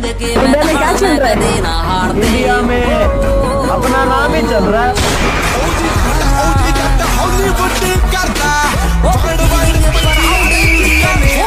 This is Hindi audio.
इंडिया में क्या चल रहा है? इंडिया में अपना नाम ही चल रहा है।